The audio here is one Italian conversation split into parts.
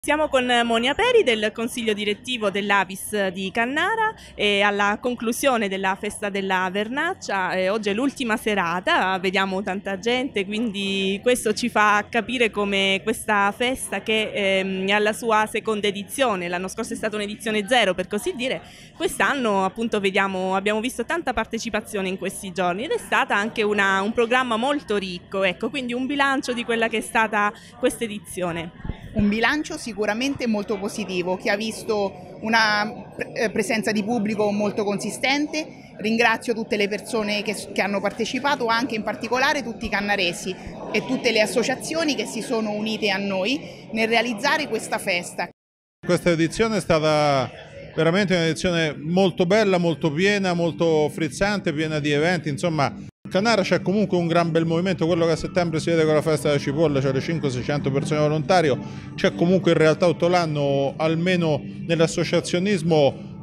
Siamo con Monia Peri del consiglio direttivo dell'Avis di Cannara e alla conclusione della festa della vernaccia. Oggi è l'ultima serata, vediamo tanta gente, quindi questo ci fa capire come questa festa che è alla sua seconda edizione. L'anno scorso è stata un'edizione zero, per così dire, quest'anno appunto abbiamo visto tanta partecipazione in questi giorni ed è stata anche un programma molto ricco, ecco, quindi un bilancio di quella che è stata questa edizione. Un bilancio sicuramente molto positivo, che ha visto una presenza di pubblico molto consistente. Ringrazio tutte le persone che hanno partecipato, anche in particolare tutti i cannaresi e tutte le associazioni che si sono unite a noi nel realizzare questa festa. Questa edizione è stata veramente un'edizione molto bella, molto piena, molto frizzante, piena di eventi, insomma. A Cannara c'è comunque un gran bel movimento, quello che a settembre si vede con la festa della cipolla, c'è le 500-600 persone volontario, c'è comunque in realtà tutto l'anno, almeno nell'associazionismo,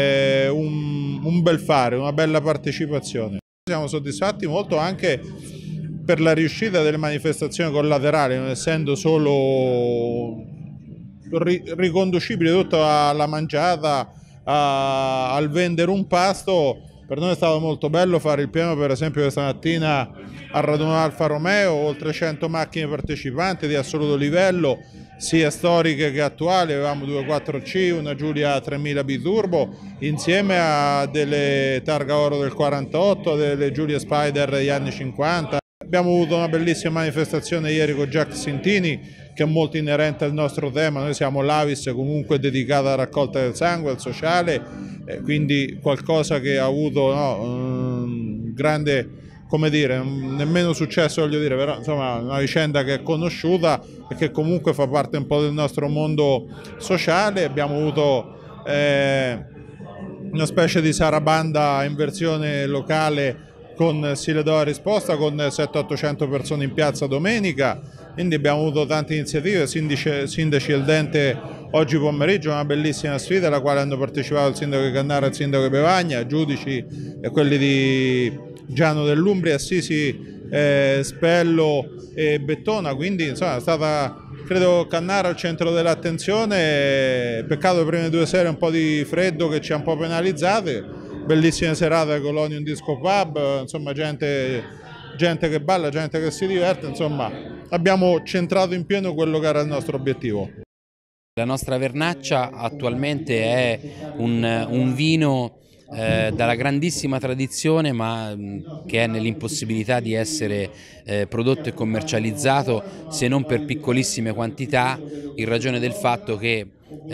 un bel fare, una bella partecipazione. Siamo soddisfatti molto anche per la riuscita delle manifestazioni collaterali, non essendo solo riconducibile tutto alla mangiata, al vendere un pasto. Per noi è stato molto bello fare il pieno, per esempio questa mattina a Raduno Alfa Romeo, oltre 100 macchine partecipanti di assoluto livello, sia storiche che attuali. Avevamo due 4C, una Giulia 3000 Biturbo, insieme a delle Targa Oro del 48, delle Giulia Spider degli anni 50. Abbiamo avuto una bellissima manifestazione ieri con Jack Sintini, che è molto inerente al nostro tema. Noi siamo l'Avis, comunque dedicata alla raccolta del sangue, al sociale, quindi qualcosa che ha avuto un grande, come dire, nemmeno successo voglio dire, però insomma una vicenda che è conosciuta e che comunque fa parte un po' del nostro mondo sociale. Abbiamo avuto una specie di sarabanda in versione locale con Stile d'Oro risposta, con 700-800 persone in piazza domenica, quindi abbiamo avuto tante iniziative, sindaci del Dente oggi pomeriggio, una bellissima sfida alla quale hanno partecipato il sindaco di Cannara e il sindaco di Bevagna, giudici e quelli di Giano dell'Umbria, Assisi, Spello e Bettona, quindi insomma è stata, credo, Cannara al centro dell'attenzione. Peccato le prime due sere un po' di freddo che ci ha un po' penalizzate. Bellissime serate con l'Onion Disco Pub, insomma gente che balla, gente che si diverte, insomma abbiamo centrato in pieno quello che era il nostro obiettivo. La nostra vernaccia attualmente è un vino dalla grandissima tradizione, ma che è nell'impossibilità di essere prodotto e commercializzato se non per piccolissime quantità, in ragione del fatto che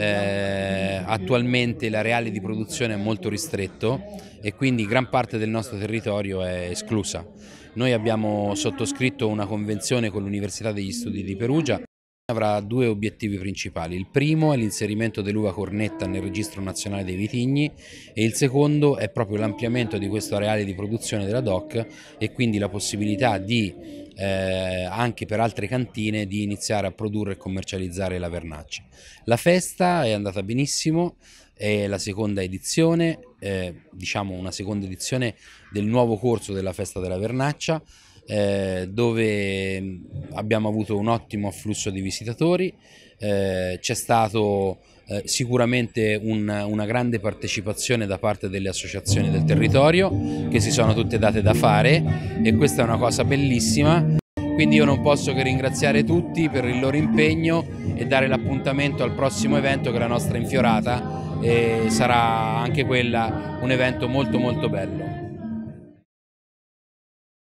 attualmente l'areale di produzione è molto ristretto e quindi gran parte del nostro territorio è esclusa. Noi abbiamo sottoscritto una convenzione con l'Università degli Studi di Perugia. Avrà due obiettivi principali: il primo è l'inserimento dell'uva cornetta nel registro nazionale dei vitigni e il secondo è proprio l'ampliamento di questo areale di produzione della DOC e quindi la possibilità di anche per altre cantine di iniziare a produrre e commercializzare la vernaccia. La festa è andata benissimo, è la seconda edizione, diciamo una seconda edizione del nuovo corso della festa della vernaccia, dove abbiamo avuto un ottimo afflusso di visitatori, c'è stato sicuramente una grande partecipazione da parte delle associazioni del territorio che si sono tutte date da fare e questa è una cosa bellissima, quindi io non posso che ringraziare tutti per il loro impegno e dare l'appuntamento al prossimo evento, che è la nostra Infiorata, e sarà anche quella un evento molto molto bello.